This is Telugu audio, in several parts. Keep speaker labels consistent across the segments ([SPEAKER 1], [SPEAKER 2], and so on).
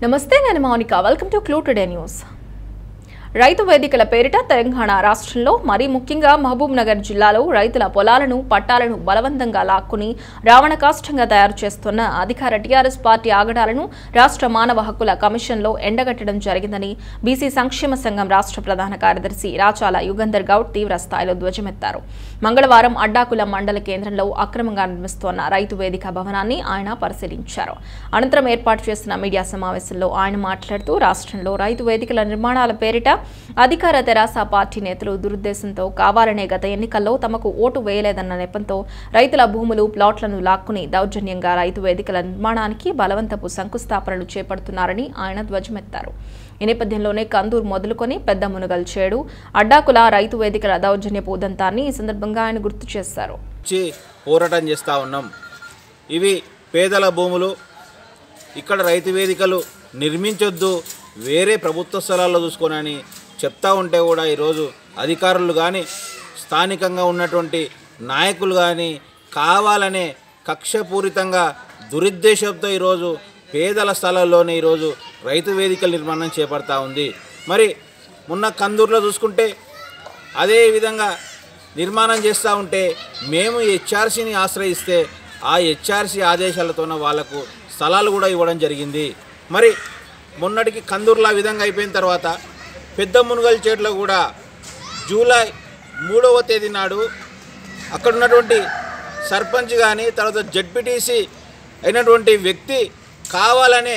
[SPEAKER 1] నమస్తే నేను Mounika welcome to CLUETODAY news రైతు వేదికల పేరిట తెలంగాణ రాష్ట్రంలో మరి ముఖ్యంగా మహబూబ్నగర్ జిల్లాలో రైతుల పొలాలను పట్టాలను బలవంతంగా లాక్కుని రావణ కాష్టంగా తయారు చేస్తున్న అధికార టీఆర్ఎస్ పార్టీ ఆగడాలను రాష్ట్ర మానవ హక్కుల కమిషన్లో ఎండగట్టడం జరిగిందని బీసీ సంక్షేమ సంఘం రాష్ట్ర ప్రధాన కార్యదర్శి రాచాల యుగందర్ గౌడ్ తీవ్ర స్థాయిలో ధ్వజమెత్తారు. మంగళవారం అడ్డాకుల మండల కేంద్రంలో అక్రమంగా నిర్మిస్తున్న రైతు వేదిక భవనాన్ని ఆయన పరిశీలించారు. అనంతరం ఏర్పాటు చేసిన మీడియా సమావేశంలో ఆయన మాట్లాడుతూ రాష్ట్రంలో రైతు వేదికల నిర్మాణాల పేరిట అధికార తెరాస పార్టీ నేతలు దురుద్దేశంతో కావాలనే గత ఎన్నికల్లో తమకు ఓటు వేయలేదన్న నెపంతో రైతుల భూములు ప్లాట్లను లాక్కుని దౌర్జన్యంగా రైతు వేదికల నిర్మాణానికి బలవంతపు శంకుస్థాపనలు చేపడుతున్నారని ఆయన ధ్వజమెత్తారు. ఈ నేపథ్యంలోనే కందూరు మొదలుకొని పెద్ద మునుగల్ చేడు అడ్డాకుల రైతు వేదికల దౌర్జన్యపు ఉదంతాన్ని ఈ సందర్భంగా ఆయన గుర్తు చేశారు.
[SPEAKER 2] పోరాటం చేస్తా ఉన్నాం. ఇవి పేదల భూములు, ఇక్కడ రైతు వేదికలు నిర్మించొద్దు, వేరే ప్రభుత్వ స్థలాల్లో చూసుకోనని చెప్తా ఉంటే కూడా ఈరోజు అధికారులు కానీ స్థానికంగా ఉన్నటువంటి నాయకులు కానీ కావాలనే కక్షపూరితంగా దురుద్దేశంతో ఈరోజు పేదల స్థలాల్లోనే ఈరోజు రైతు వేదికల నిర్మాణం చేపడతా ఉంది. మరి మొన్న కందూరులో చూసుకుంటే అదే విధంగా నిర్మాణం చేస్తూ ఉంటే మేము హెచ్ఆర్సీని ఆశ్రయిస్తే ఆ హెచ్ఆర్సీ ఆదేశాలతోనే వాళ్లకు స్థలాలు కూడా ఇవ్వడం జరిగింది. మరి మొన్నటికి కందూరులో ఆ విధంగా అయిపోయిన తర్వాత పెద్ద మునుగల్ చేట్లో కూడా జూలై 3వ తేదీ నాడు అక్కడ ఉన్నటువంటి సర్పంచ్ కానీ తర్వాత జడ్పీటీసీ అయినటువంటి వ్యక్తి కావాలనే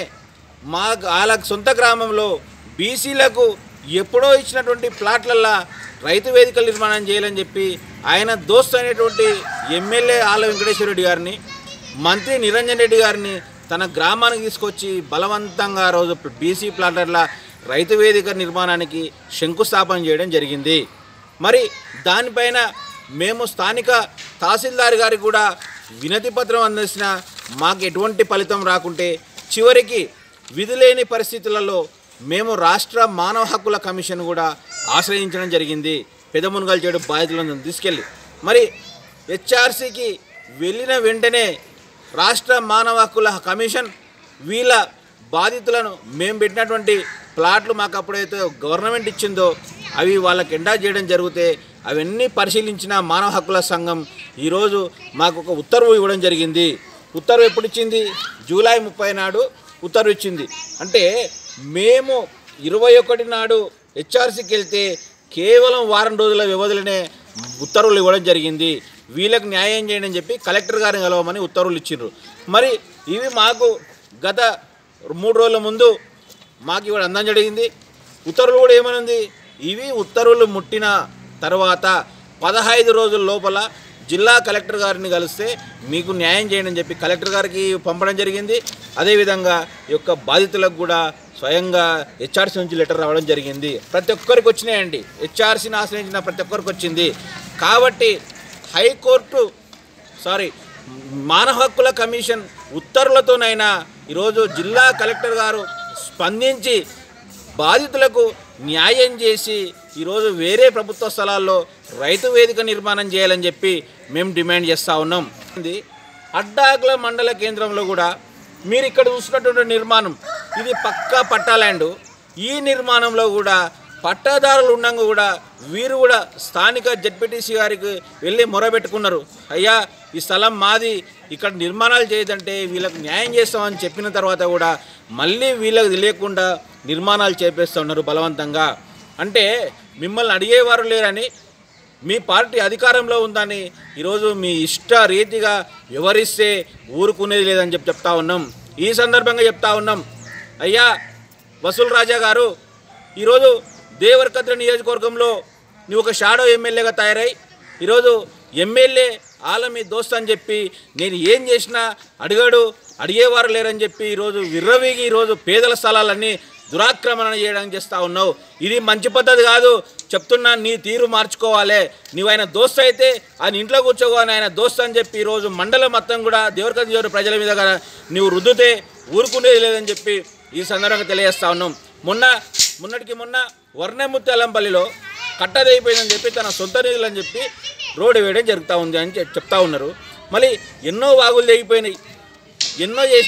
[SPEAKER 2] వాళ్ళ సొంత గ్రామంలో బీసీలకు ఎప్పుడో ఇచ్చినటువంటి ప్లాట్లల్లో రైతు వేదికలు నిర్మాణం చేయాలని చెప్పి ఆయన దోస్తు అయినటువంటి ఎమ్మెల్యే ఆళ్ళ వెంకటేశ్వర రెడ్డి గారిని, మంత్రి నిరంజన్ రెడ్డి గారిని తన గ్రామానికి తీసుకొచ్చి బలవంతంగా రోజు బీసీ ప్లాట్ల రైతు వేదిక నిర్మాణానికి శంకుస్థాపన చేయడం జరిగింది. మరి దానిపైన మేము స్థానిక తహసీల్దార్ గారికి కూడా వినతి పత్రం అందించిన మాకు ఎటువంటి ఫలితం రాకుంటే చివరికి విధులేని పరిస్థితులలో మేము రాష్ట్ర మానవ హక్కుల కమిషన్ కూడా ఆశ్రయించడం జరిగింది. పెద్ద మునుగల్ చేడు బాధితులను తీసుకెళ్ళి మరి హెచ్ఆర్సీకి వెళ్ళిన వెంటనే రాష్ట్ర మానవ హక్కుల కమిషన్ వీళ్ళ బాధితులను మేము పెట్టినటువంటి ప్లాట్లు మాకు అప్పుడైతే గవర్నమెంట్ ఇచ్చిందో అవి వాళ్ళకి ఎండా చేయడం జరిగితే అవన్నీ పరిశీలించిన మానవ హక్కుల సంఘం ఈరోజు మాకు ఒక ఉత్తర్వు ఇవ్వడం జరిగింది. ఉత్తర్వు ఎప్పుడు ఇచ్చింది? జూలై 30 నాడు ఉత్తర్వు ఇచ్చింది. అంటే మేము 21 నాడు హెచ్ఆర్సీకి వెళ్తే కేవలం వారం రోజుల వ్యవధిలోనే ఉత్తర్వులు ఇవ్వడం జరిగింది. వీళ్ళకి న్యాయం చేయండి అని చెప్పి కలెక్టర్ గారిని కలవమని ఉత్తర్వులు ఇచ్చిండ్రు. మరి ఇవి మాకు గత 3 రోజుల ముందు మాకు ఇవ్వడం అందం జరిగింది. ఉత్తర్వులు కూడా ఏమనుంది, ఇవి ఉత్తర్వులు ముట్టిన తర్వాత 15 రోజుల లోపల జిల్లా కలెక్టర్ గారిని కలిస్తే మీకు న్యాయం చేయండి అని చెప్పి కలెక్టర్ గారికి పంపడం జరిగింది. అదేవిధంగా ఈ యొక్క బాధితులకు కూడా స్వయంగా హెచ్ఆర్సీ నుంచి లెటర్ రావడం జరిగింది. ప్రతి ఒక్కరికి వచ్చినాయండి, హెచ్ఆర్సీని ఆశ్రయించిన ప్రతి ఒక్కరికి వచ్చింది. కాబట్టి మానవ హక్కుల కమిషన్ ఉత్తర్వులతోనైనా ఈరోజు జిల్లా కలెక్టర్ గారు స్పందించి బాధితులకు న్యాయం చేసి ఈరోజు వేరే ప్రభుత్వ స్థలాల్లో రైతు వేదిక నిర్మాణం చేయాలని చెప్పి మేము డిమాండ్ చేస్తూ ఉన్నాం. అడ్డాకుల మండల కేంద్రంలో కూడా మీరు ఇక్కడ చూసినటువంటి నిర్మాణం ఇది పక్కా పట్టా ల్యాండ్. ఈ నిర్మాణంలో కూడా పట్టాదారులు ఉండగా కూడా వీరు కూడా స్థానిక జడ్పీటీసీ గారికి వెళ్ళి మొరబెట్టుకున్నారు. అయ్యా ఈ స్థలం మాది, ఇక్కడ నిర్మాణాలు చేయదంటే వీళ్ళకి న్యాయం చేస్తామని చెప్పిన తర్వాత కూడా మళ్ళీ వీళ్ళకి తెలియకుండా నిర్మాణాలు చేపేస్తున్నారు బలవంతంగా. అంటే మిమ్మల్ని అడిగేవారు లేరని, మీ పార్టీ అధికారంలో ఉందని ఈరోజు మీ ఇష్ట రీతిగా వివరిస్తే ఊరుకునేది లేదని చెప్తా ఉన్నాం. ఈ సందర్భంగా చెప్తా ఉన్నాం, అయ్యా వసూల్ రాజా గారు ఈరోజు దేవరకద్ర నియోజకవర్గంలో నువ్వు ఒక షాడో ఎమ్మెల్యేగా తయారై ఈరోజు ఎమ్మెల్యే ఆళ్ళ మీ దోస్త్ అని చెప్పి నేను ఏం చేసినా అడిగేవారు లేరని చెప్పి ఈరోజు విర్రవీగి ఈరోజు పేదల స్థలాలన్నీ దురాక్రమణ చేయడానికి చేస్తూ ఉన్నావు. ఇది మంచి పద్ధతి కాదు చెప్తున్నా. నీ తీరు మార్చుకోవాలి. నువ్వు ఆయన దోస్త్ అయితే ఆయన ఇంట్లో కూర్చోవాలి, ఆయన దోస్త్ అని చెప్పి ఈరోజు మండలం మొత్తం కూడా దేవరకద్ర ప్రజల మీద నువ్వు రుద్దుతే ఊరుకునేది లేదని చెప్పి ఈ సందర్భంగా తెలియజేస్తూ ఉన్నాం. మొన్నటికి వర్ణముత్యాలంపల్లిలో కట్టదైపోయిందని చెప్పి తన సొంత నిధులు అని చెప్పి రోడ్డు వేయడం జరుగుతూ ఉంది అని చెప్తా ఉన్నారు. మళ్ళీ ఎన్నో వాగులు తెగిపోయినాయి, ఎన్నో చేసినాయి.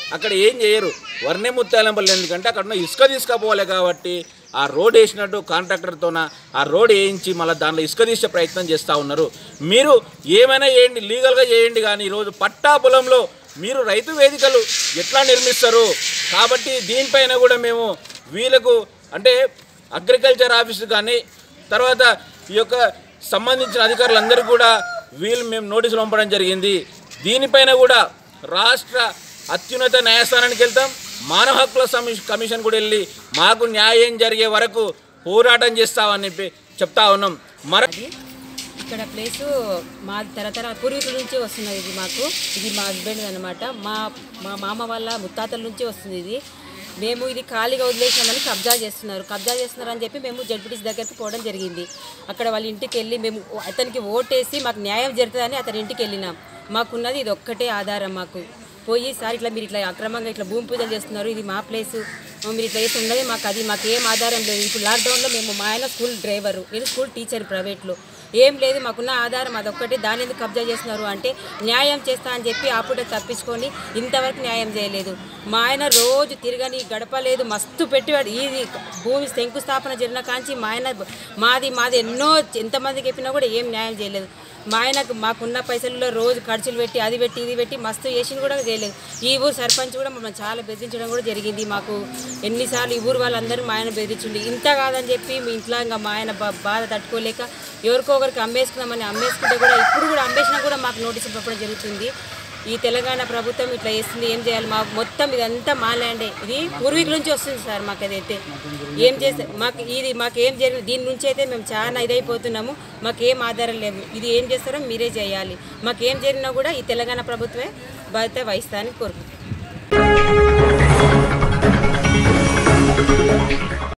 [SPEAKER 2] అక్కడ ఏం చేయరు. వర్ణే ముత్యాలంపల్లి ఎందుకంటే అక్కడ ఉన్న ఇసుక తీసుకపోవాలి కాబట్టి ఆ రోడ్ వేసినట్టు కాంట్రాక్టర్తోన ఆ రోడ్ వేయించి మళ్ళీ దాంట్లో ఇసుక తీసే ప్రయత్నం చేస్తూ ఉన్నారు. మీరు ఏమైనా చేయండి, లీగల్గా చేయండి, కానీ ఈరోజు పట్టా పొలంలో మీరు రైతు వేదికలు ఎట్లా నిర్మిస్తారు? కాబట్టి దీనిపైన కూడా మేము వీళ్ళకు అంటే అగ్రికల్చర్ ఆఫీసు కానీ తర్వాత ఈ యొక్క సంబంధించిన అధికారులందరికీ కూడా మేము నోటీసులు పంపడం జరిగింది. దీనిపైన కూడా రాష్ట్ర అత్యున్నత న్యాయస్థానానికి వెళ్తాం, మానవ హక్కుల కమిషన్ కూడా వెళ్ళి మాకు న్యాయం జరిగే వరకు పోరాటం చేస్తామని చెప్పి చెప్తా ఉన్నాం.
[SPEAKER 3] ఇక్కడ ప్లేసు మా తరతరాల పూర్వీకుల నుంచి వస్తున్నది. ఇది మా హస్బెండ్ అనమాట. మా మామ వాళ్ళ ముత్తాతల నుంచి వస్తుంది ఇది. మేము ఇది ఖాళీగా వదిలేసామని కబ్జా చేస్తున్నారు అని చెప్పి మేము జడ్పీటీసీ దగ్గరికి పోవడం జరిగింది. అక్కడ వాళ్ళ ఇంటికి వెళ్ళి మేము అతనికి ఓటేసి మాకు న్యాయం జరుగుతుందని అతని ఇంటికి వెళ్ళినాం. మాకున్నది ఇది ఒక్కటే ఆధారం. మాకు పోయి సార్ ఇట్లా మీరు ఇట్లా అక్రమంగా ఇట్లా భూమి పూజలు చేస్తున్నారు, ఇది మా ప్లేసు, మీరు ఇట్లా చేసి ఉన్నది మాకు ఏం ఆధారం లేదు. ఇప్పుడు లాక్డౌన్లో మా ఆయన స్కూల్ డ్రైవరు, నేను స్కూల్ టీచర్ ప్రైవేట్లో, ఏం లేదు, మాకున్న ఆధారం అదొక్కటే, దాని ఎందుకు కబ్జా చేస్తున్నారు అంటే న్యాయం చేస్తా అని చెప్పి ఆ పూట తప్పించుకొని ఇంతవరకు న్యాయం చేయలేదు. మా ఆయన రోజు తిరగని గడపలేదు, మస్తు పెట్టాడు. ఇది భూమి శంకుస్థాపన జరిగిన కాంచి మా ఆయన మాది ఎంతమందికి చెప్పినా కూడా ఏం న్యాయం చేయలేదు. మా ఆయనకు మాకున్న పైసల్లో రోజు ఖర్చులు పెట్టి అది పెట్టి ఇది పెట్టి మస్తు చేసిన కూడా చేయలేదు. ఈ ఊరు సర్పంచ్ కూడా మమ్మల్ని చాలా బెదిరించడం కూడా జరిగింది. మాకు ఎన్నిసార్లు ఈ ఊరు వాళ్ళందరూ మా ఆయన బెదిరించండి. ఇంత కాదని చెప్పి మీ ఇంట్లో ఇంకా మా ఆయన బాధ తట్టుకోలేక ఎవరికో ఒకరికి అమ్మేసుకుంటే కూడా ఇప్పుడు కూడా అమ్మేసినా కూడా మాకు నోటీసులు పంపడం జరుగుతుంది. ఈ తెలంగాణ ప్రభుత్వం ఇట్లా చేస్తుంది, ఏం చేయాలి? మాకు మొత్తం ఇదంతా మా ల్యాండే, ఇది పూర్వీకుల నుంచి వస్తుంది సార్. మాకు అదైతే ఏం చేస్తే మాకేం జరిగింది దీని నుంచి అయితే మేము చాలా ఇదైపోతున్నాము. మాకేం ఆధారం లేవు. ఇది ఏం చేస్తారో మీరే చేయాలి. మాకేం జరిగినా కూడా ఈ తెలంగాణ ప్రభుత్వమే బాధ్యత వహిస్తానని కోరుకుంటున్నాం.